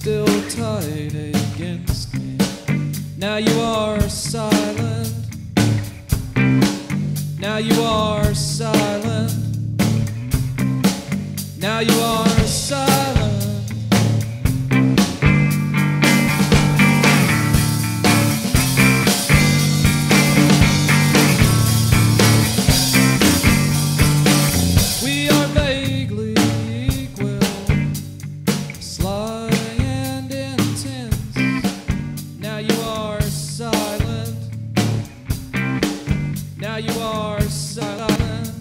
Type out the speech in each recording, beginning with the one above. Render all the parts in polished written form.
still tight against me. Now you are silent. Now you are silent. Now you are silent. We are vaguely equal, sly and intense. Now you are silent. Now you are silent.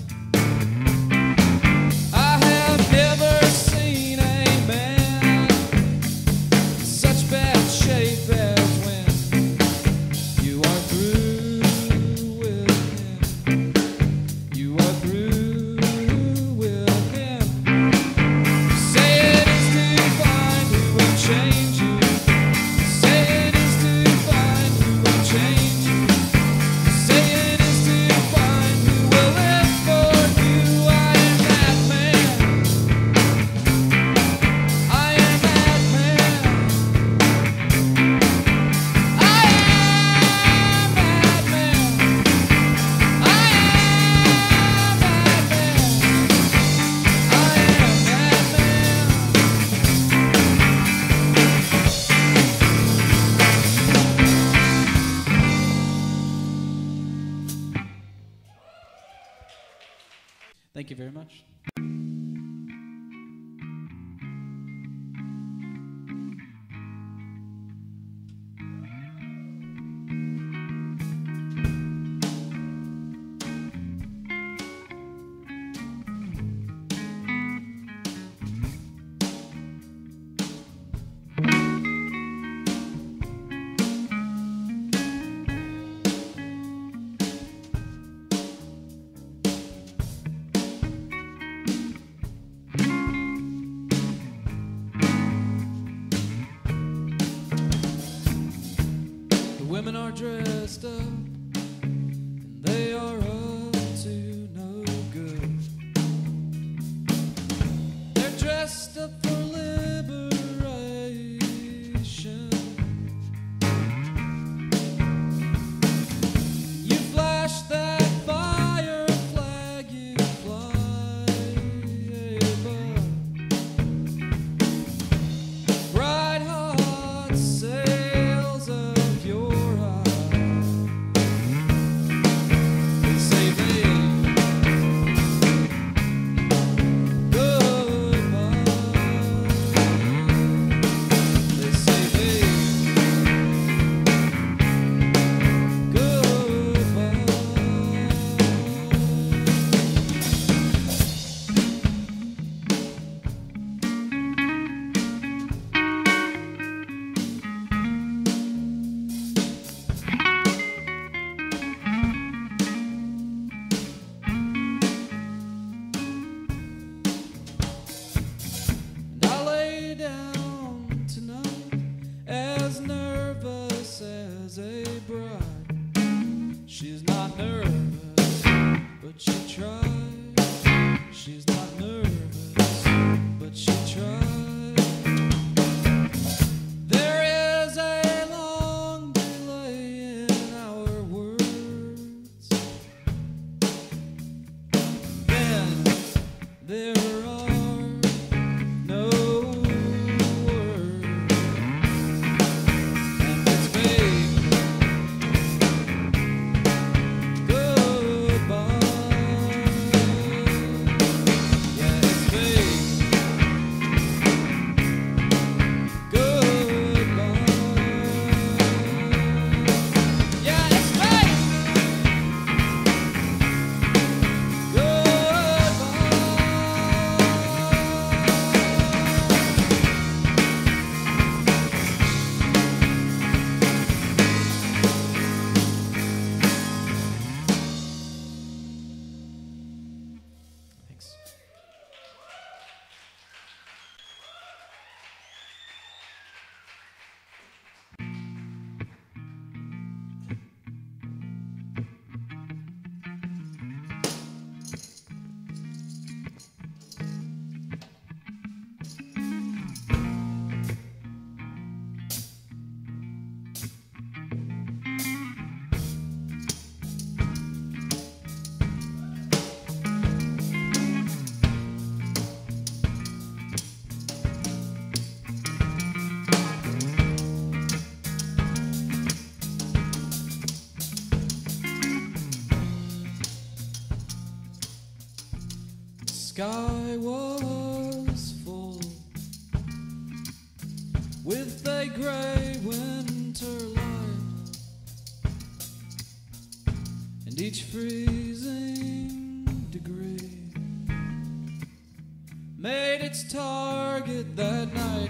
I have never seen a man in such bad shape as when you are through with him. You are through with him. You say it is to find who will change you. You say it is to find who will change you. You say it is to find who will live for you. I am that man. I am that man. I am that man. I am that man. I am that man. Thank you very much. The women are dressed up, and they are up to no good. They're dressed up for liberation. You flash that fire flag, you fly above. Bright hot sails of your eyes sky was full with a gray winter light, and each freezing degree made its target that night.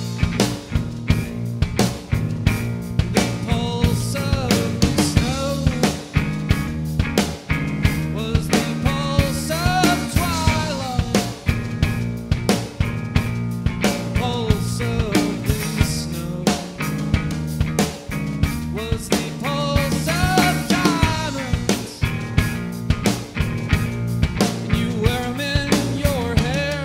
The pulse of the snow was the pulse of twilight. The pulse of the snow was the pulse of diamonds, and you wear 'em in your hair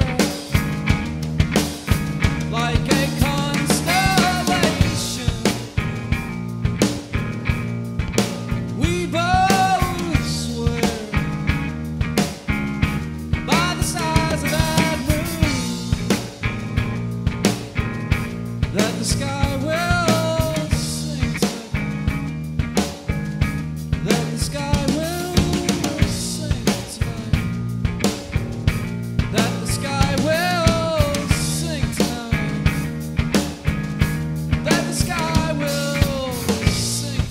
like a constellation. We both swear by the size of that moon that the sky will sing tonight, that the sky will sing tonight, that the sky will sing tonight, that the sky will sing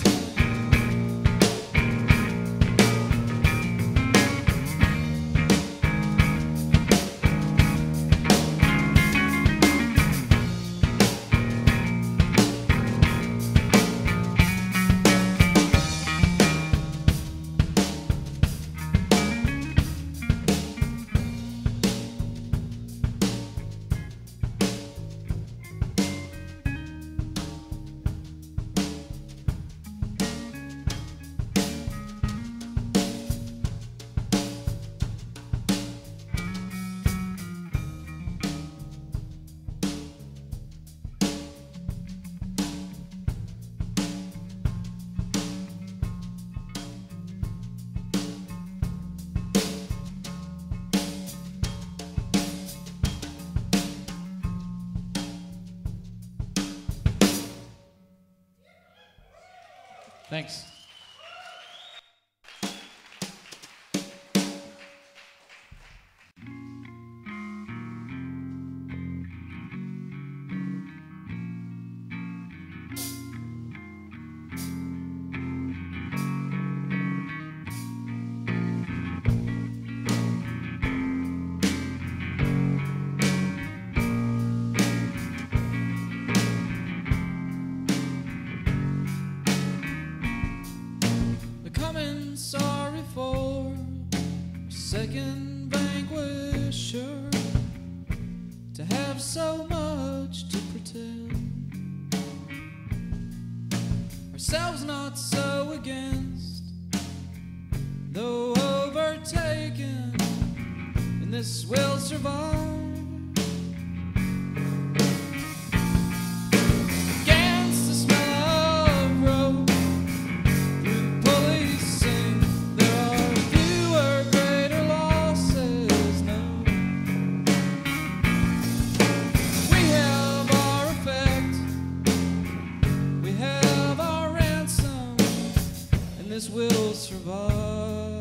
Thanks. Becoming sorry for a second vanquisher, to have so much to pretend, ourselves not so against, though overtaken, and this will survive. Against the smell of rope, policing, there are fewer, greater losses now. We have our effect, we have our ransom, and this will survive.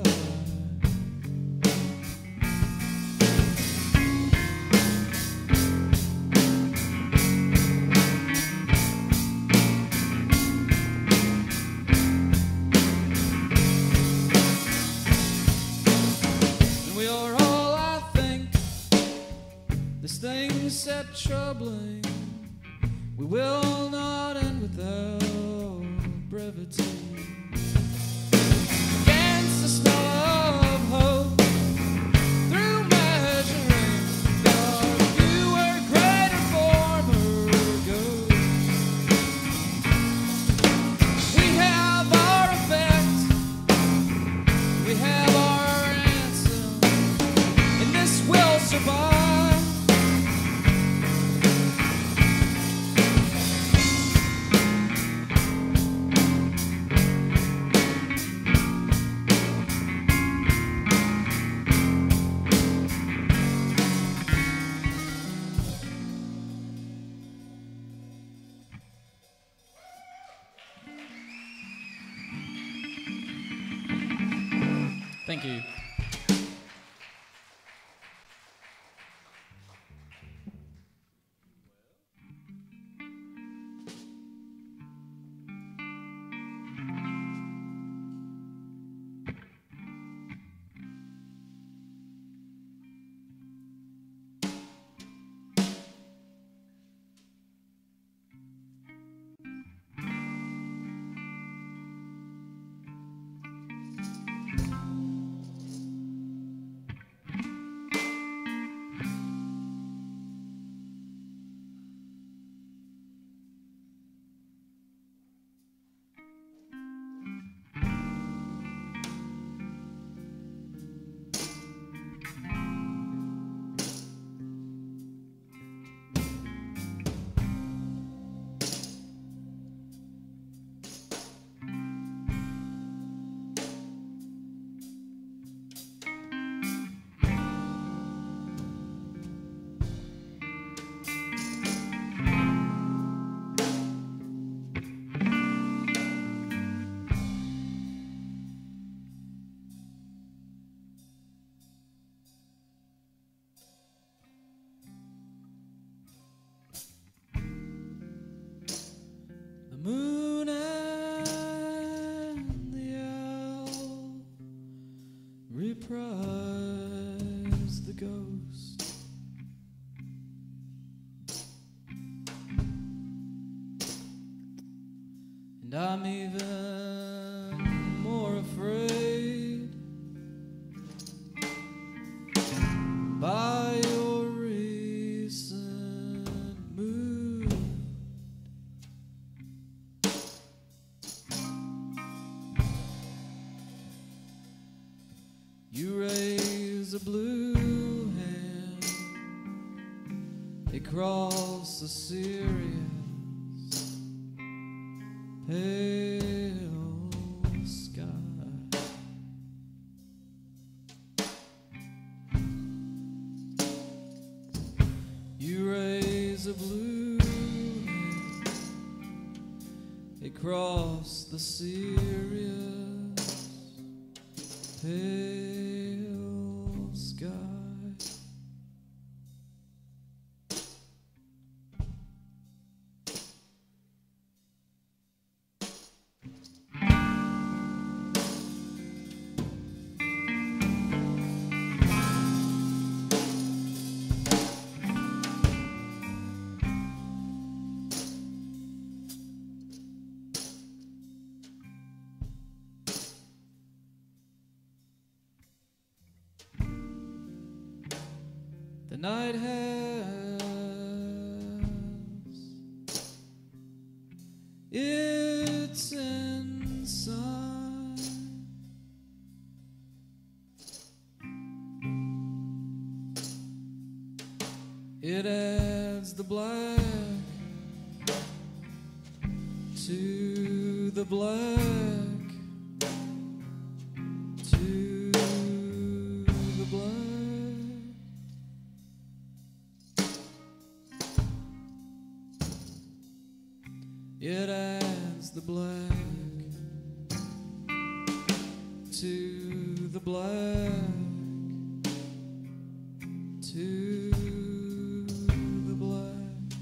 We are all, I think, this thing set troubling. We will not end without brevity. Against the smell of hope, through measuring, there are fewer, greater, former ghosts. We have our effect, we have our ransom, and this will survive. Thank you. And I'm even more afraid by your recent mood. You raise a blue hand across the serious pale sky. You raise a blue hand across the serious pale sky. The night has its inside. It adds the black to the black. It adds the black to the black, to the black.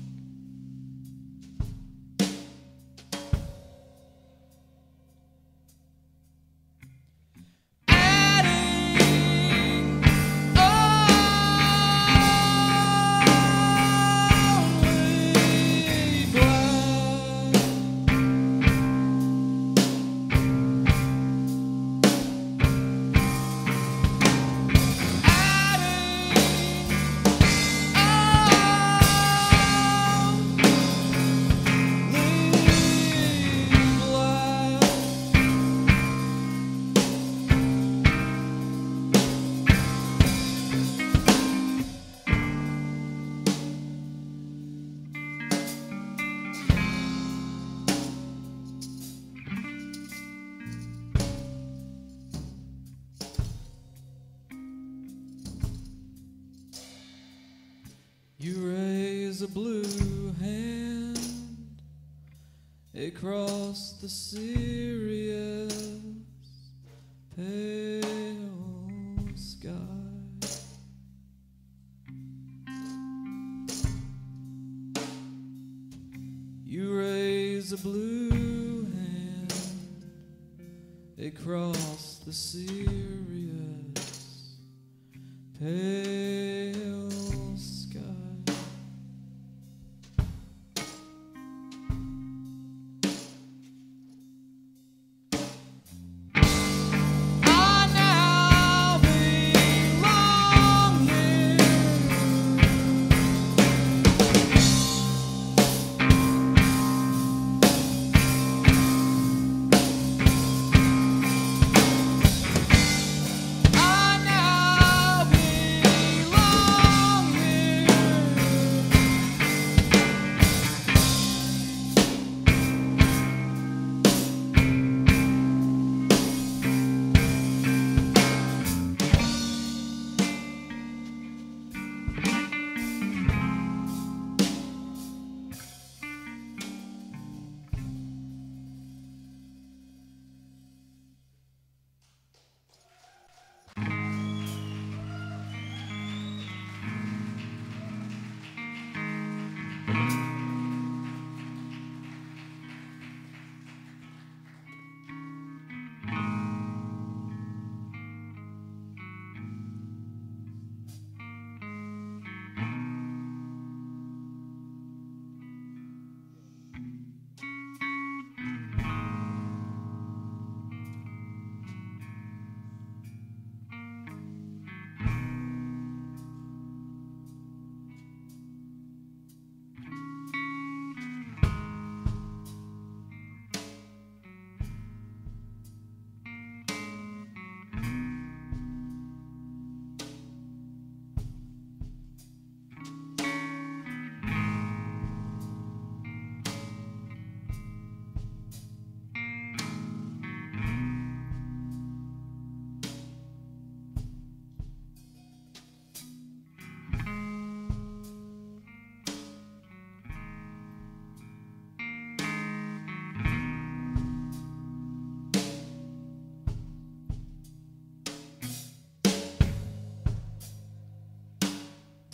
You raise a blue hand across the serious pale sky. You raise a blue hand across the serious pale sky. I now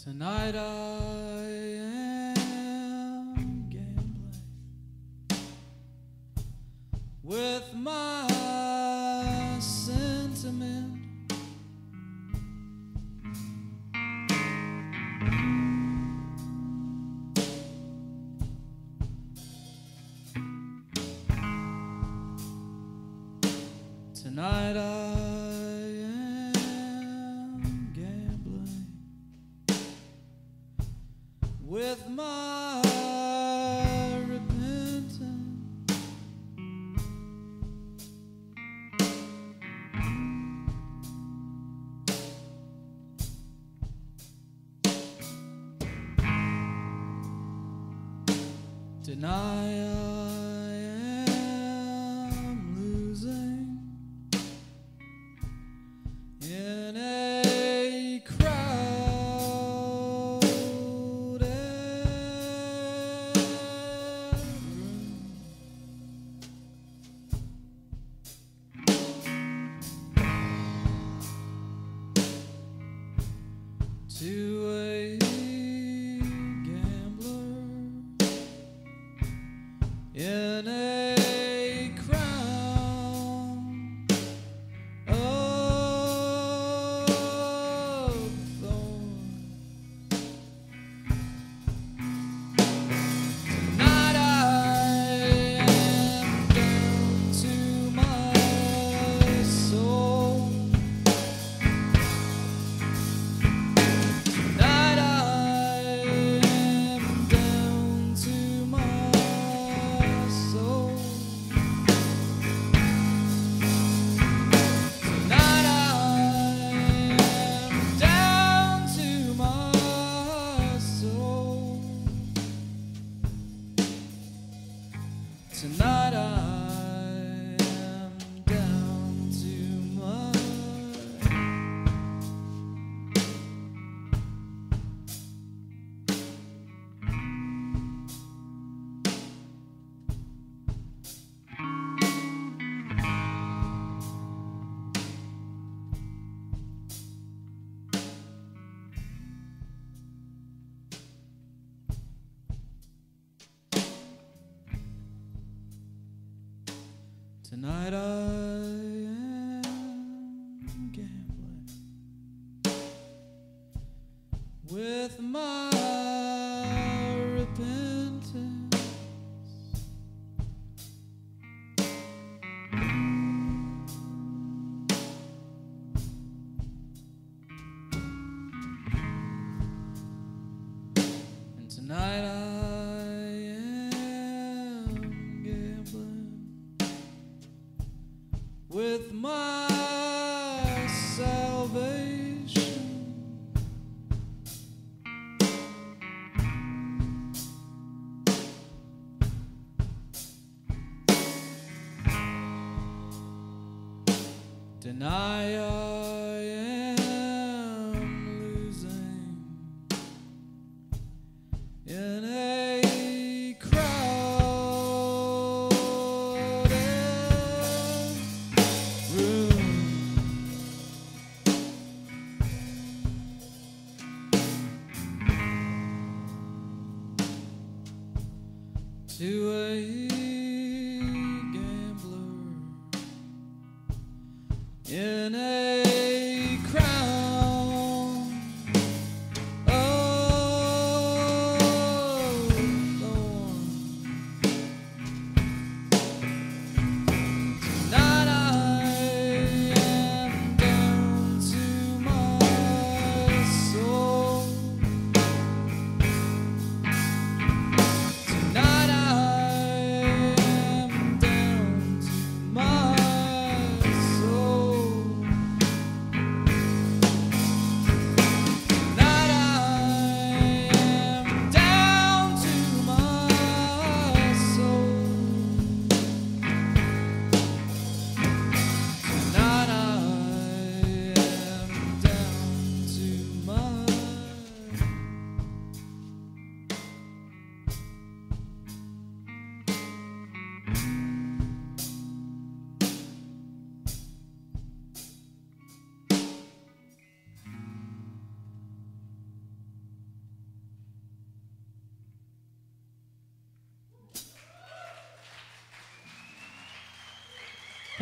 Tonight I am gambling with my sentiment. Tonight I am gambling with my repentance. Deny I am losing in a crowded room. To a gambler in a crown of thorns. Tonight I am down to my soul. Tonight I am down to my soul. Tonight I am down to my soul. Tonight I am down to my. Tonight I am gambling with my repentance. And tonight I am gambling with my salvation. Deny I am losing in a crowded room. To a gambler in a crown of thorns. Tonight I am down to my soul. Tonight I am down to my soul. Tonight I am down to my soul. Tonight I am down to my.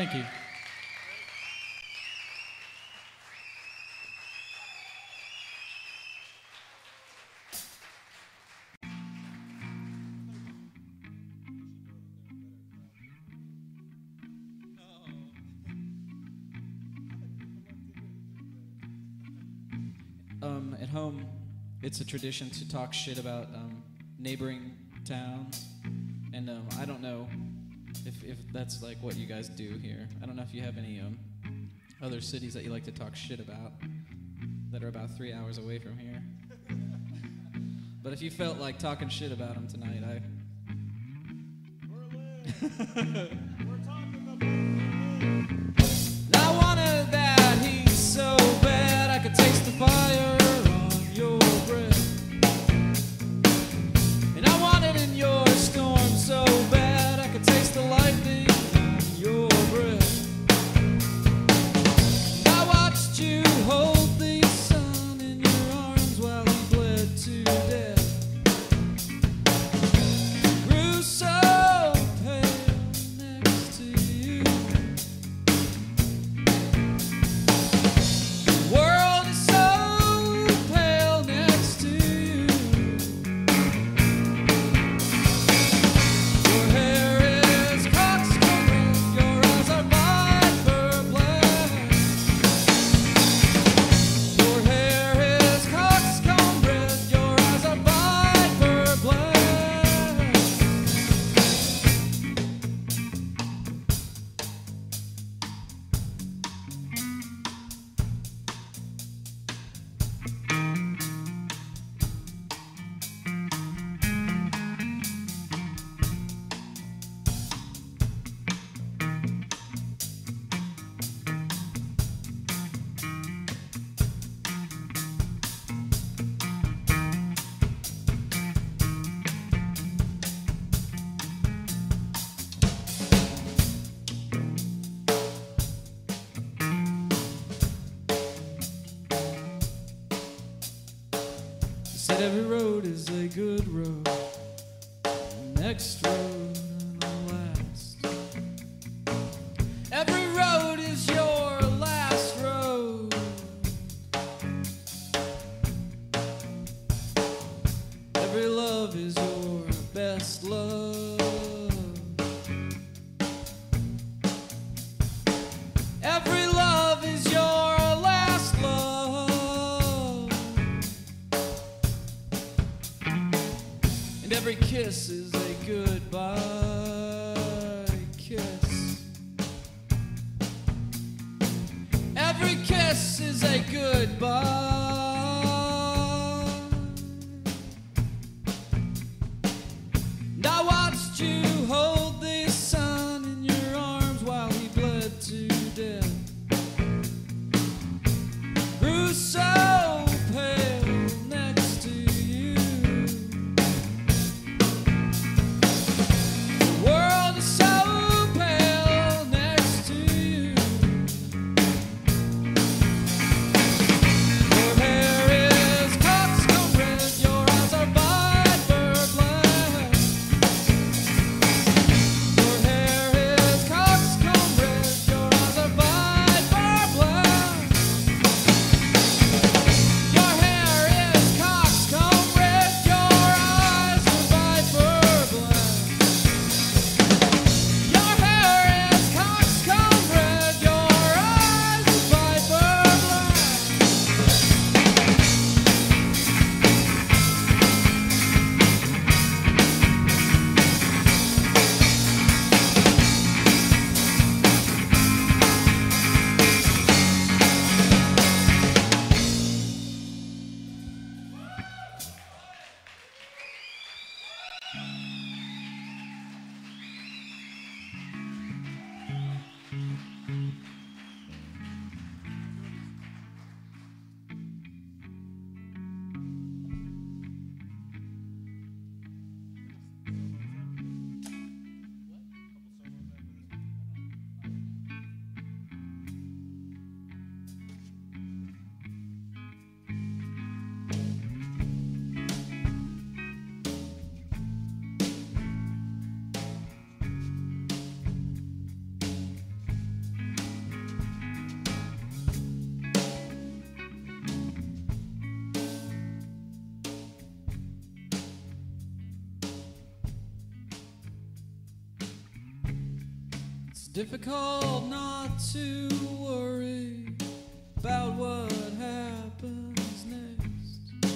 Thank you. At home, it's a tradition to talk shit about neighboring towns, and I don't know if that's like what you guys do here. I don't know if you have any other cities that you like to talk shit about that are about 3 hours away from here. But if you felt like talking shit about them tonight, We're talking about I wanted that heat so bad I could taste the fire on your breath. And I wanted in your storm so bad I could taste the lightning on your breath. I watched you hold the sun in your arms while he bled to death. Grew so pale next to you. World is so pale next to you. Your hair is cockscomb red, your eyes are viper black. Your hair is cockscomb red, your eyes are viper black. Said every road is a good road, the next road and the last. Every road is your last road. Every love is your best love. Every love is your last love. And every kiss is a goodbye kiss. Every kiss is a goodbye. And I watched you hold the sun in your arms while he bled to death. Grew so pale next to you. The world is so pale next to you. Your difficult not to worry about what happens next.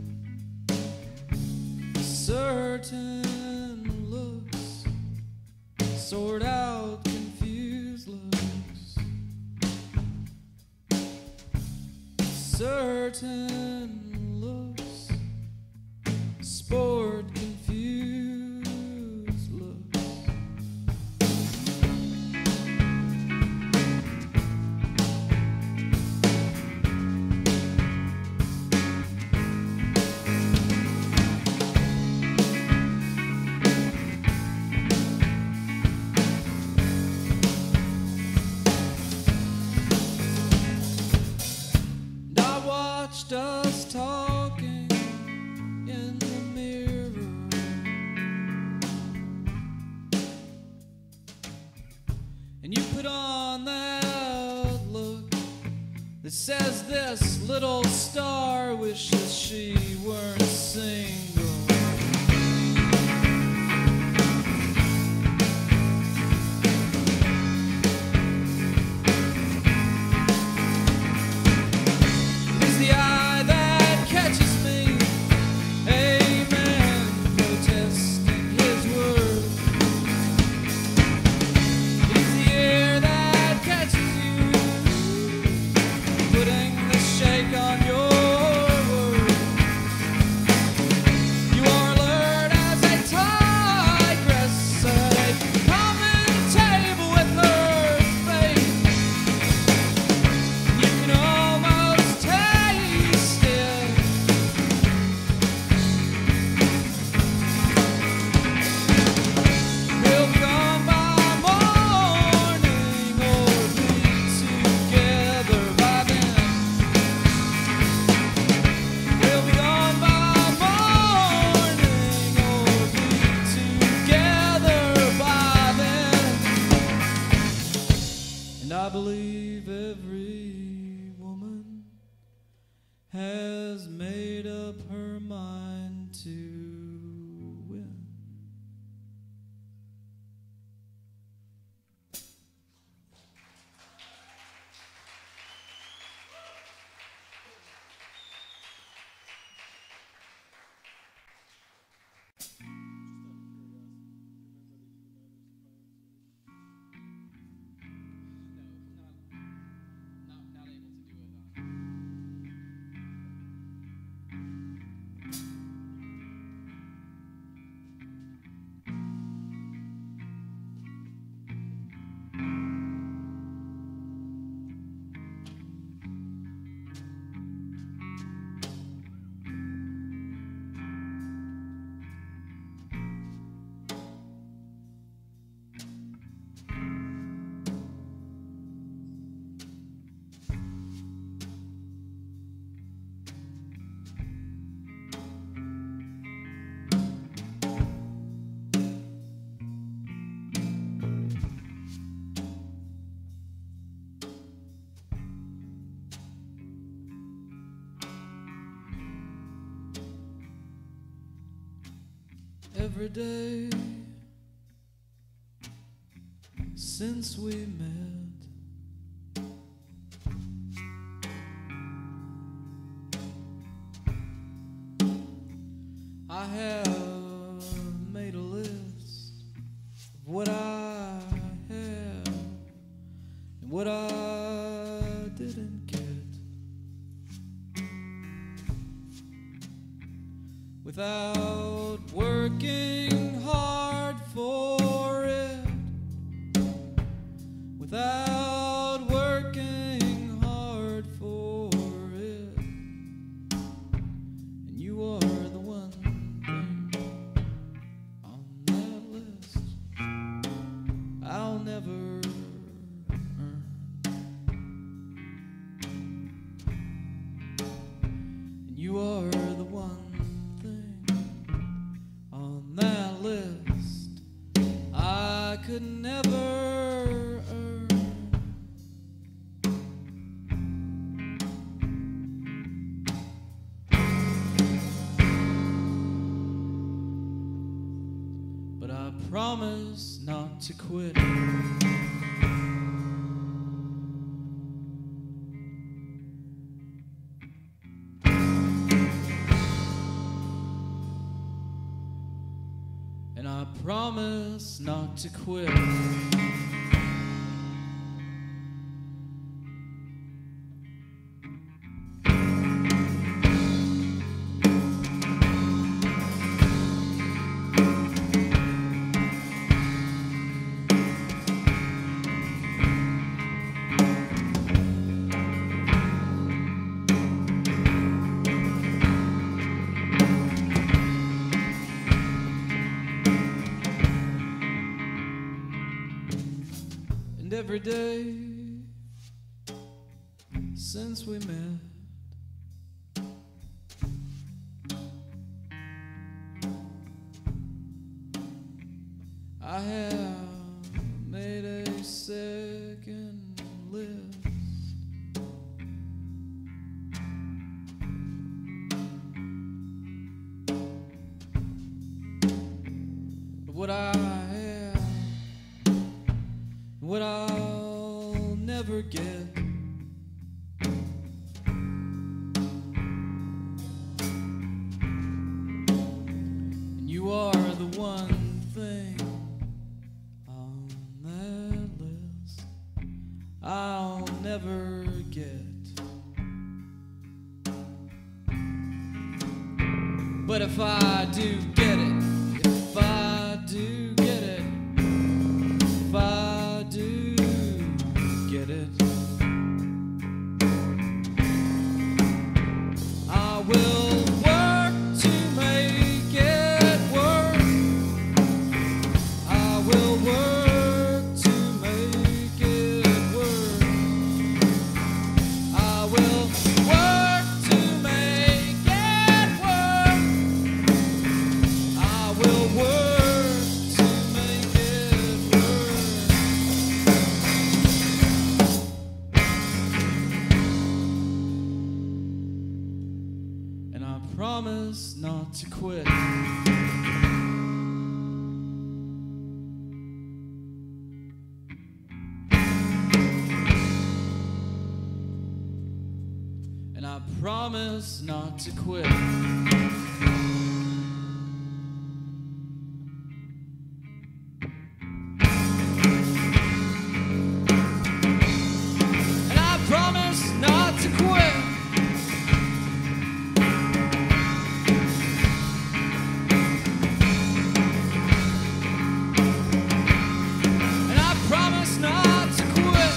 Certain looks sort out confused looks. Certain looks sport confused looks. Watched us talking in the mirror, and you put on that look that says this little star wishes she weren't single. I believe every woman has made up her mind to win. Every day since we met, I have made a list of what I have and what I didn't get. Without working hard for it, without working hard for it, and you are the one thing on that list I'll never earn. And you are the one on that list I could never earn. But I promise not to quit. And I promise not to quit. Every day since we met, I have made a second list. What I have, what I'll never get. And you are the one thing on that list I'll never get. But if I do get it, if I do get it, if I do get it, I will work to make it work. I will work to make it work. I will work to make it work. I will work to make it work. And I promise not to quit. And I promise not to quit. And I promise not to quit. And I promise not to quit.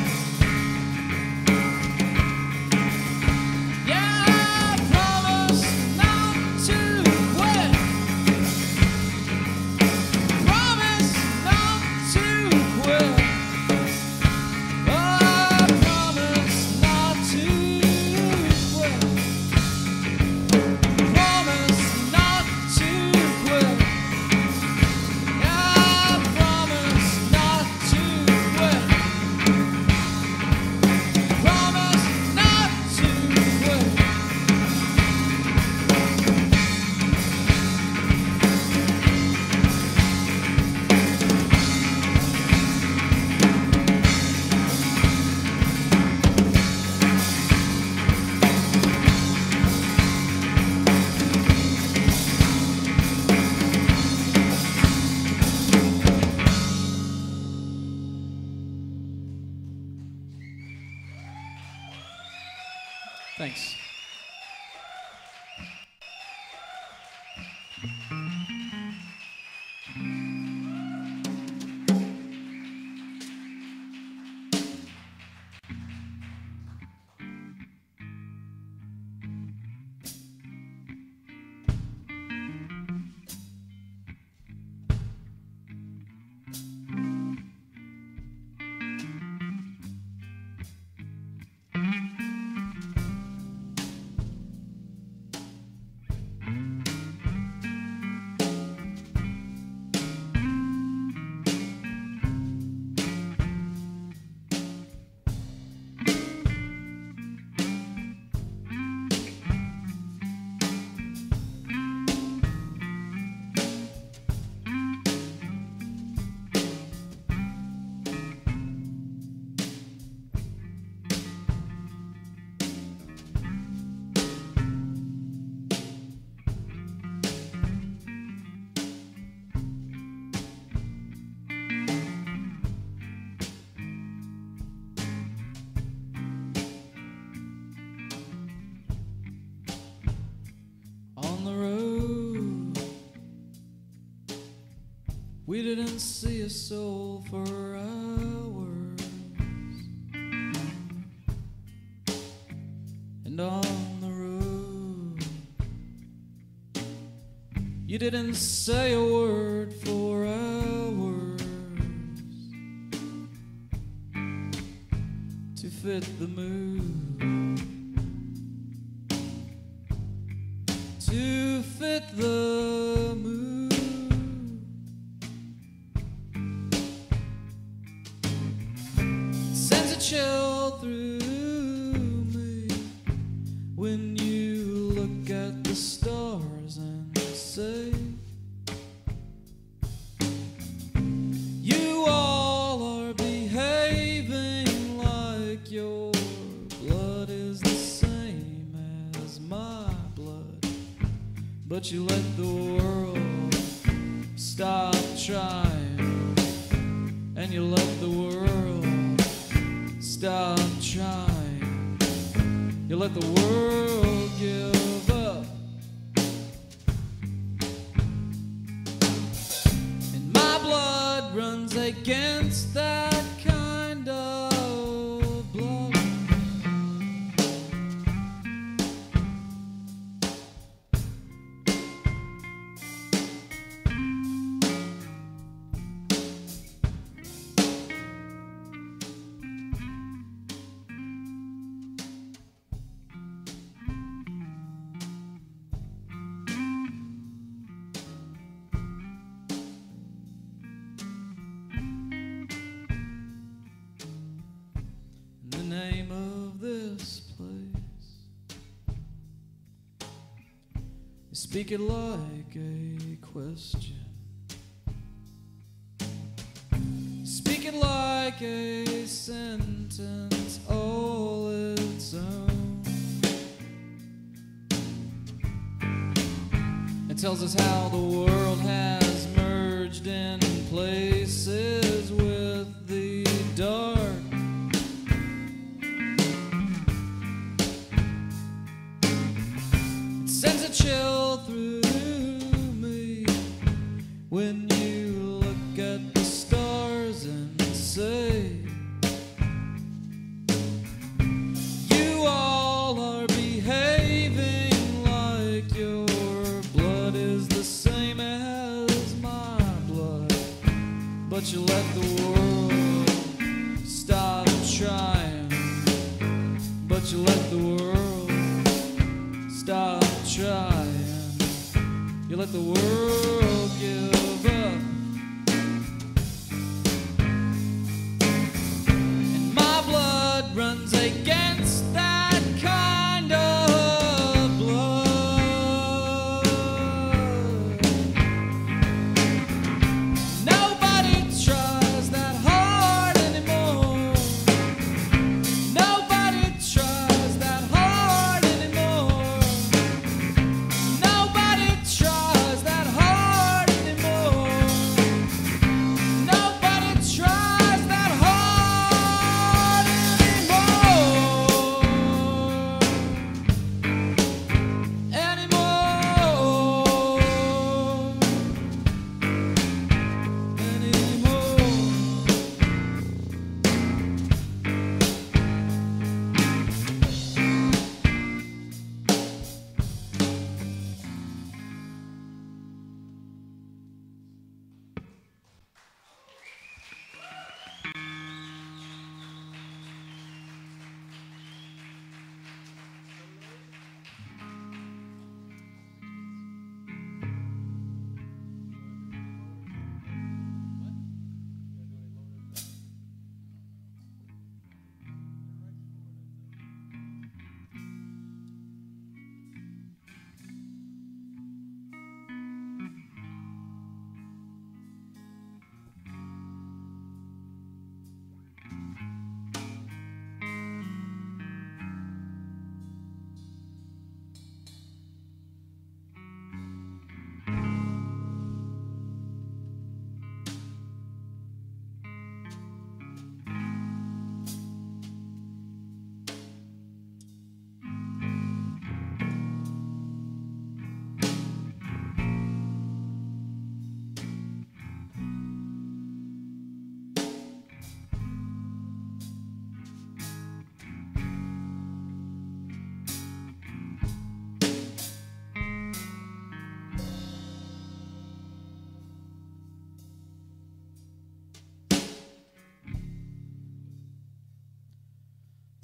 Yeah, I promise not to quit. Promise not to quit. Oh, I promise not to quit. Promise not to quit. Yeah, I promise not to quit. Promise not to quit. Thanks. We didn't see a soul for hours, and on the road you didn't say a word for hours to fit the mood, to fit the mood. Sends a chill through me when you look at the stars and say, you all are behaving like your blood is the same as my blood, but you let the world stop trying, and you let the world stop trying. You let the world give up, and my blood runs against that kind of blood. The name of this place, speak it like a question, speak it like a sentence all its own. It tells us how the world has merged in places with the dark. Sends a chill through me when you look at the stars and say, you all are behaving like your blood is the same as my blood, but you let the world stop trying, but you let the world stop trying. You let the world give up, and my blood runs against that kind of blood. Nobody tries that hard anymore. Nobody tries that hard anymore. Nobody tries that hard anymore.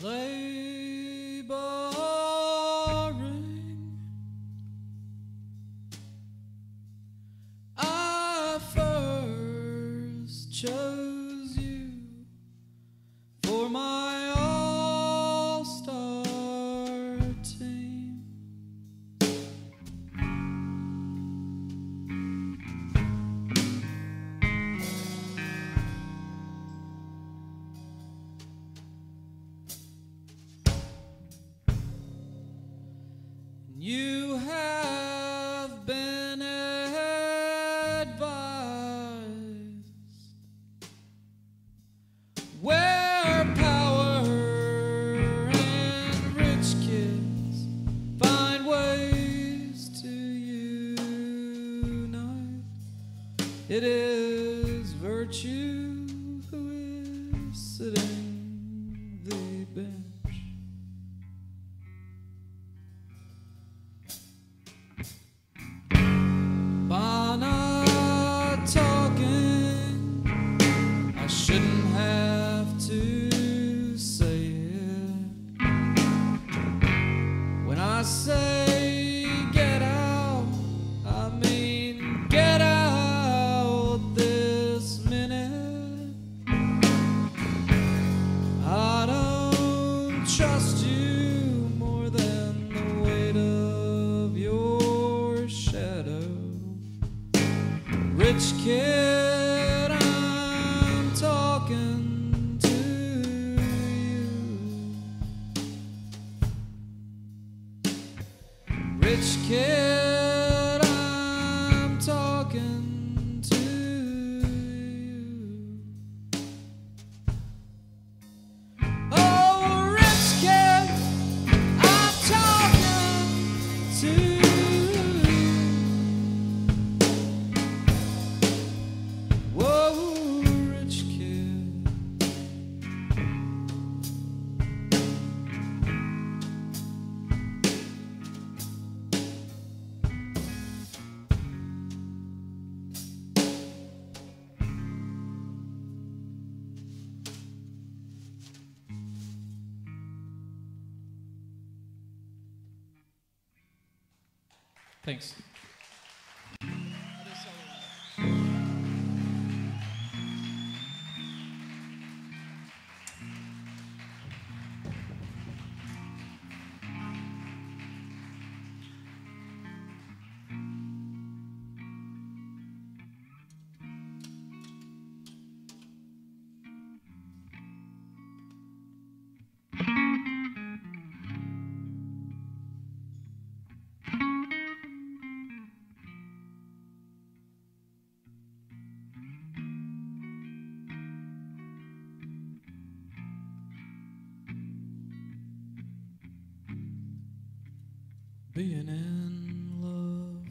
laboring. I first chose you for my all-star team. You have been advised where power and rich kids find ways to unite. It is virtue who is sitting the bench. By not talking, I shouldn't have to say it. When I say get out, I mean get out this minute. I don't trust you more than the weight of your shadow. Rich kid, I'm talking to you. Rich kid, I'm talking to you. Oh, rich kid, I'm talking to you. Whoa, rich kid. Thanks. Being in love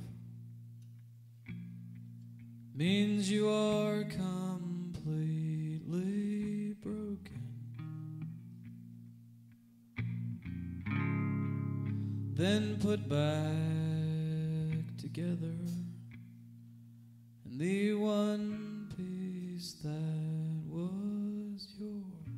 means you are completely broken. Then put back together in the one piece that was yours.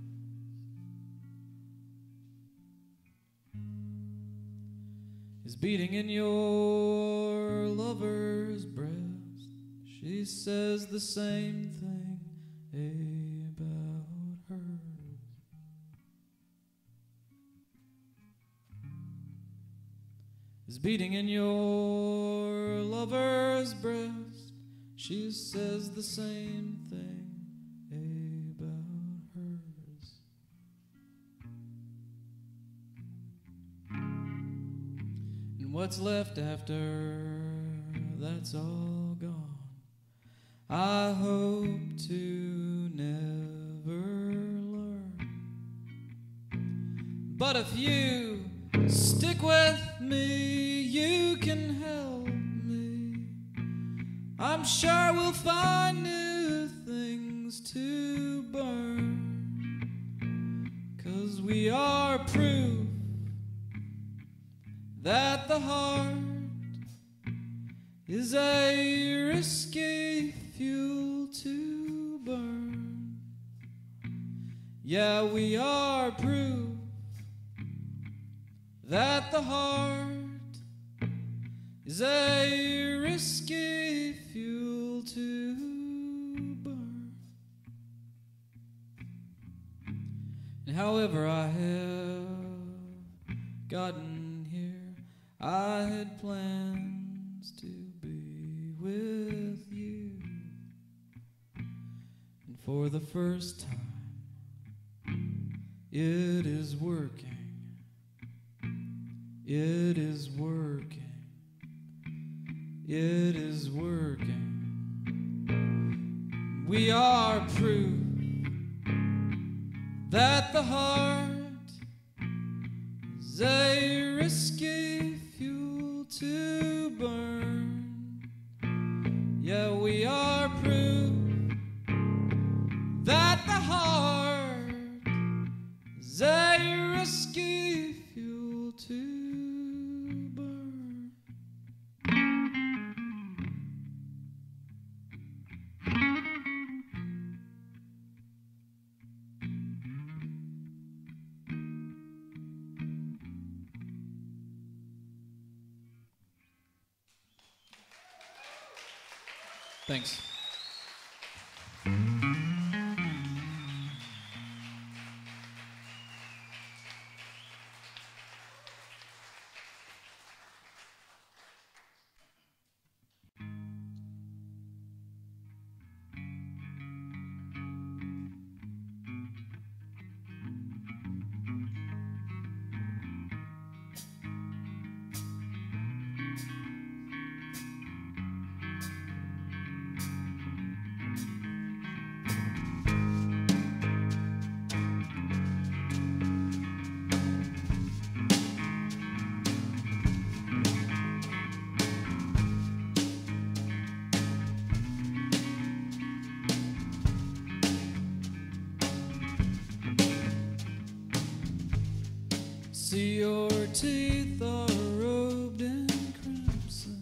Is beating in your lover's breast. She says the same thing about hers. Is beating in your lover's breast. She says the same thing about hers. And what's left after that's all gone, I hope to never learn. But if you stick with me, you can help me. I'm sure we'll find new things to burn, 'cause we are proof that the heart is a risky fuel to burn. Yeah, we are proof that the heart is a risky fuel to burn. And however I have gotten here, I had plans to be with you. And for the first time, it is working. It is working. It is working. We are proof that the heart is a risky fuel to burn. Yeah, we are proof that the heart is a risky fuel to burn. Thanks. See, your teeth are robed in crimson.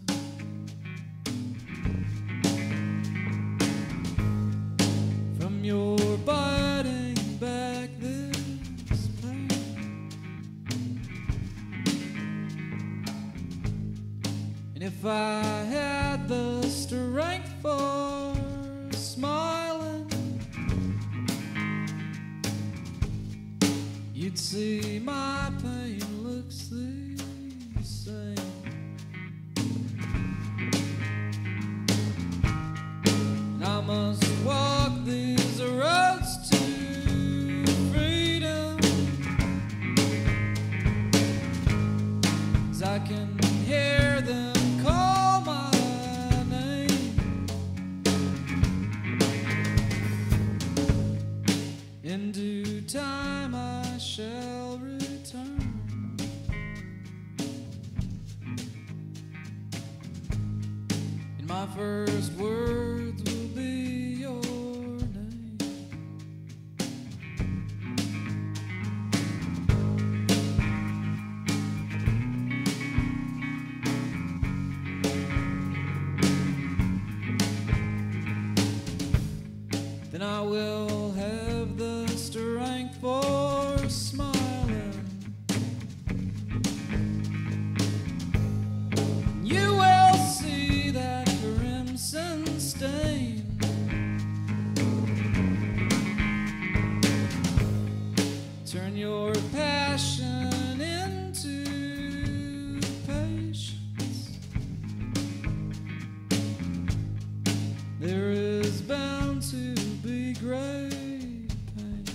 From your biting back this pain. And if I had the strength for smiling, you'd see my pain looks the same. And I must walk these roads to freedom, 'cause I can hear them call my name. In due time I shall return. And my first words will be your name. Then I will have the strength for smiling. You will see that crimson stain. Turn your passion into patience. There is bound to be great pain.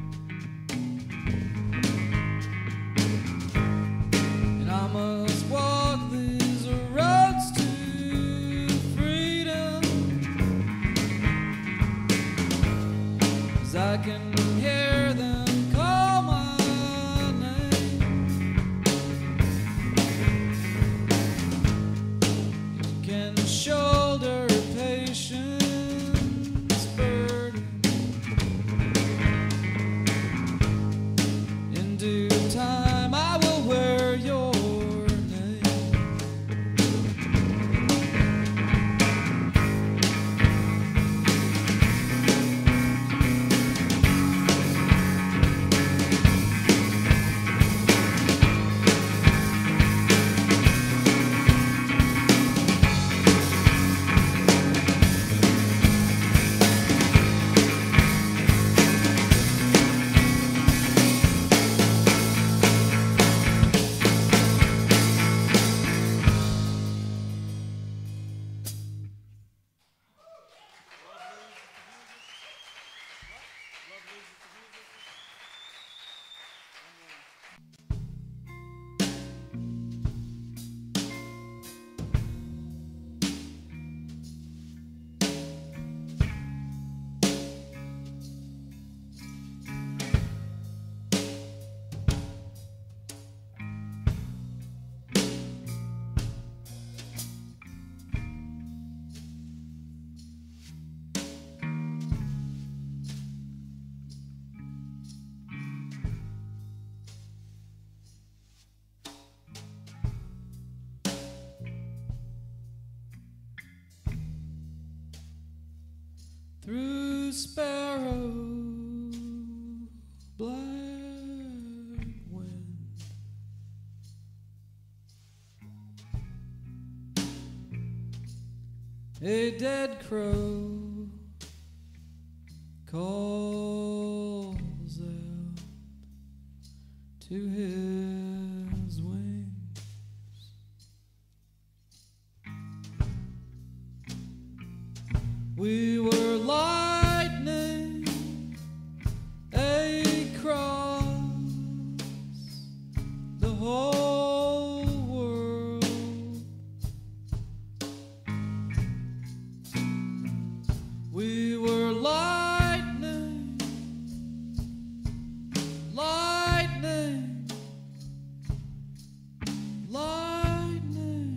And I must walk these roads to freedom, 'cause I can hear them call my name. You can shoulder patience burden. In due time I will wear your name. Through Sparrow, black wind, a dead crow calls out to his wings. We were lightning across the whole world. We were lightning, lightning, lightning.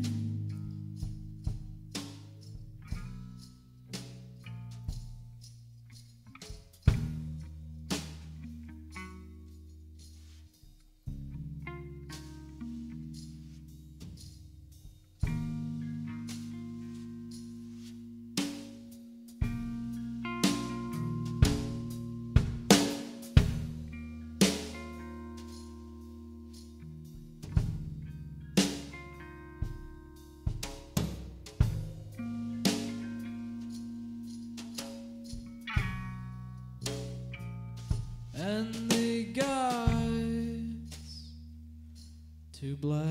And the guides to black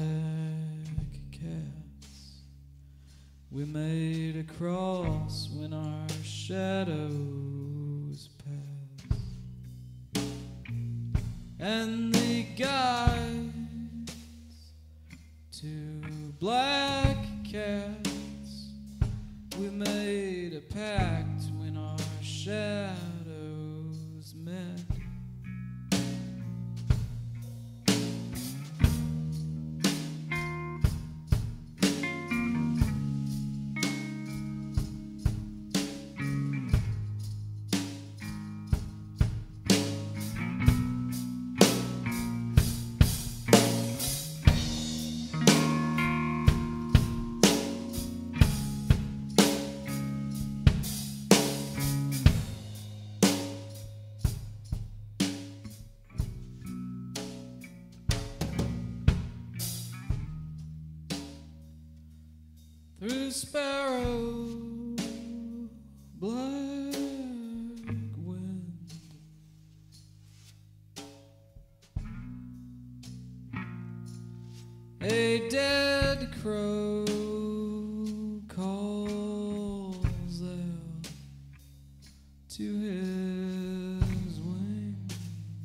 cats we made a cross when our shadows passed. And the guides to black cats we made a pact when our shadows met. Through Sparrow, black wind, a dead crow calls out to his wings.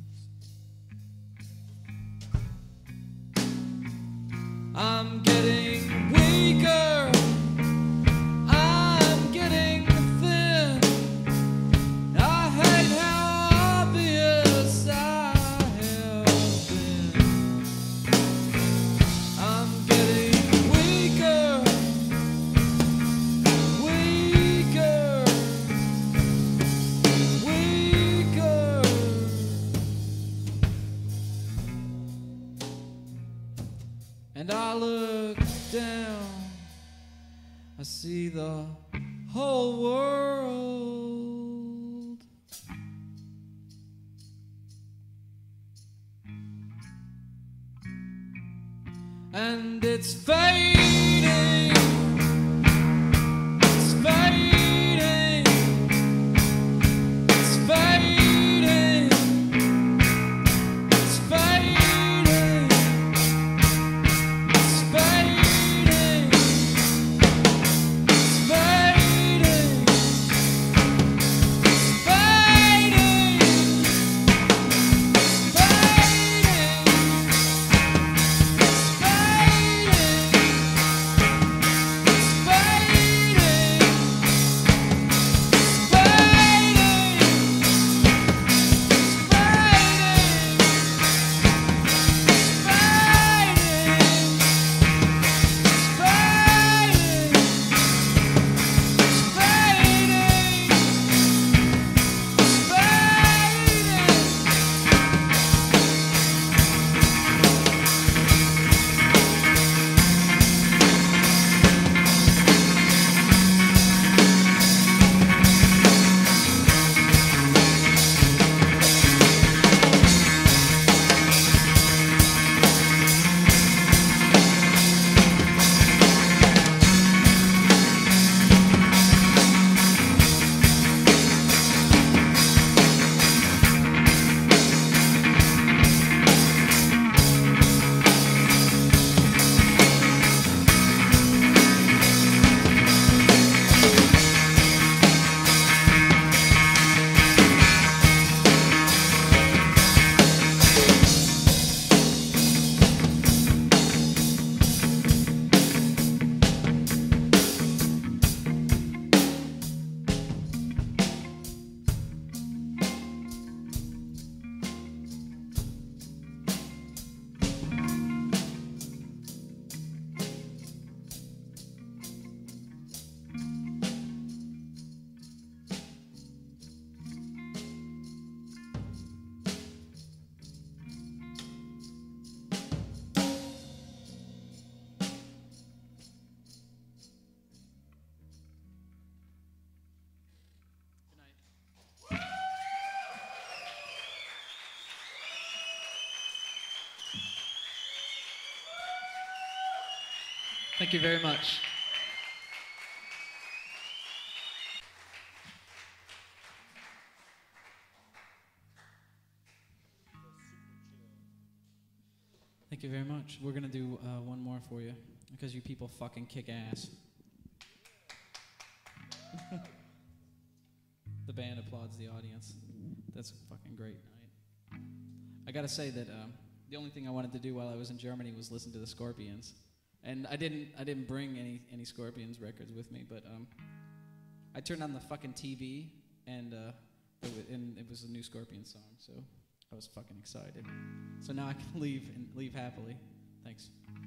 I'm getting weaker, I'm getting thin. I hate how obvious I have been. I'm getting weaker, weaker, weaker. And I look down, I see the whole world. And it's fading, it's fading, it's fading, it's fading, it's fading, it's fading, it's fading. Thank you very much. Thank you very much. We're going to do one more for you because you people fucking kick ass. The band applauds the audience. That's a fucking great night. I got to say that the only thing I wanted to do while I was in Germany was listen to the Scorpions. And I didn't bring any Scorpions records with me, but I turned on the fucking TV and it was a new Scorpions song, so I was fucking excited. So now I can leave happily. Thanks.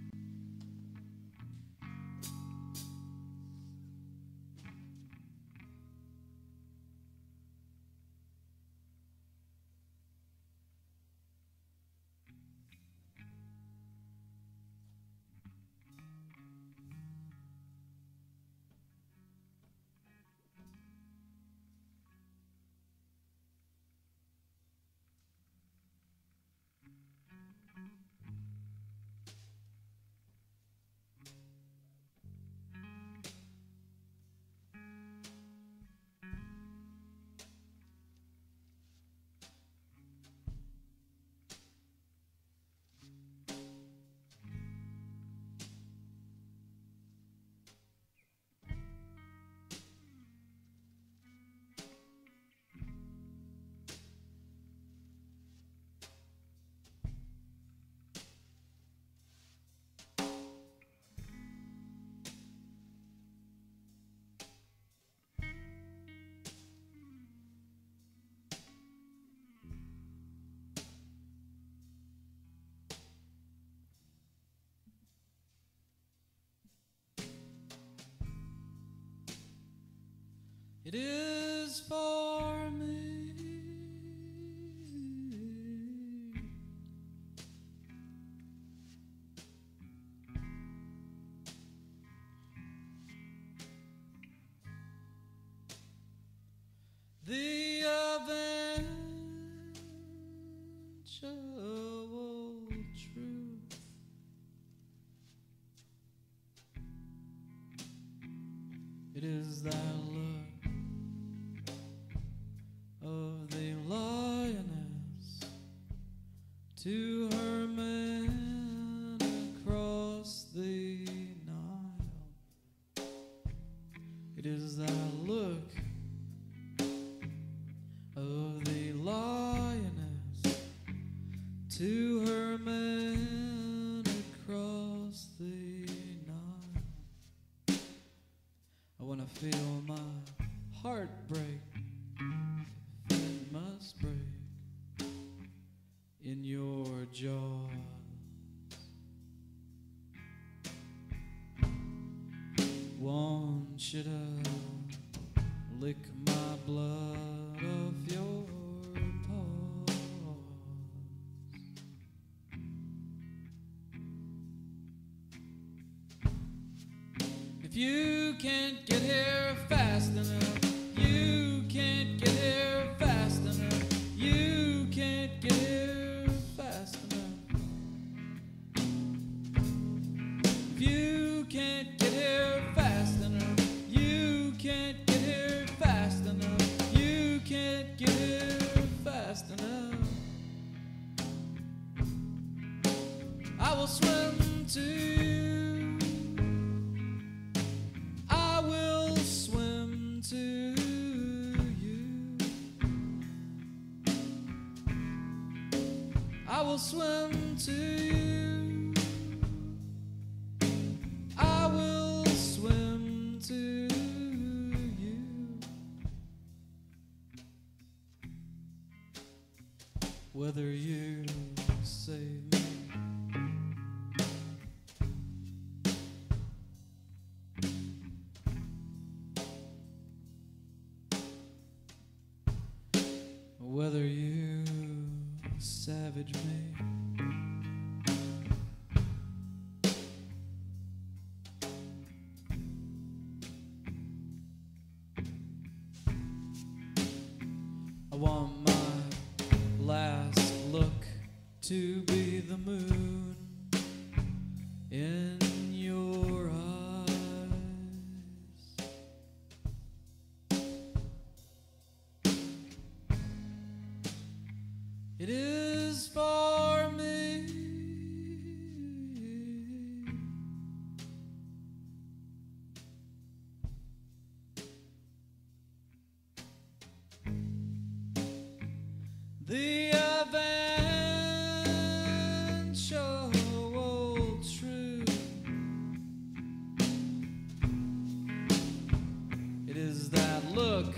It is for me. The eventual truth. It is that look of the lioness to her man across the Nile. It is that look of the lioness to her man across the Nile. I wanna feel my heart break. It must break in your jaws. Want you to lick my blood off your paws. If you can't get here fast enough, you can't get here fast enough, you can't get here fast enough. If you can't get here fast enough, you can't get here fast enough, you can't get here fast enough. I will swim to you. I will swim to you. I will swim to you. I will swim to you. Whether you save me, whether you savage me. I want my last look to be the moon in your eyes. It is for me. The eventual truth. It is that look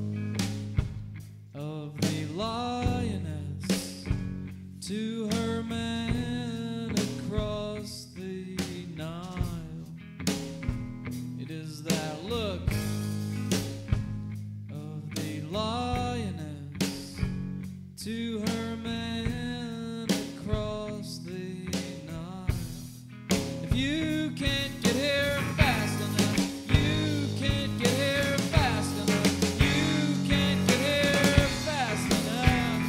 of the lioness to her man across the Nile. It is that look of the lioness to her man across the Nile. If you can't get here fast enough, you can't get here fast enough, you can't get here fast enough,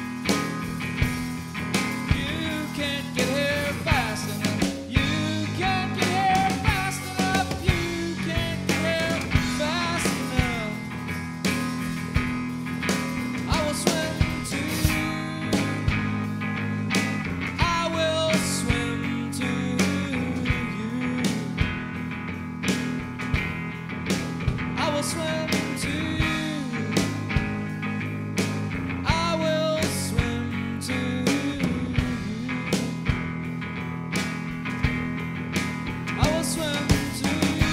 you can't get here fast enough, you can't get here fast enough, you can't get here fast enough. I will swim to you. I will swim to you. I will swim to you. I will swim to you. I will swim to you.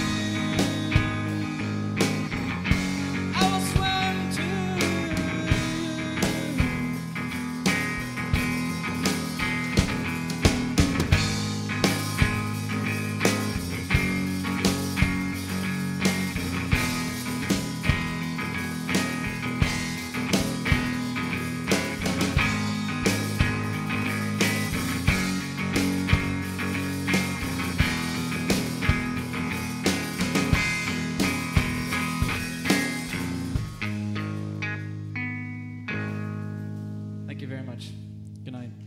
I will swim to Thank you very much. Good night.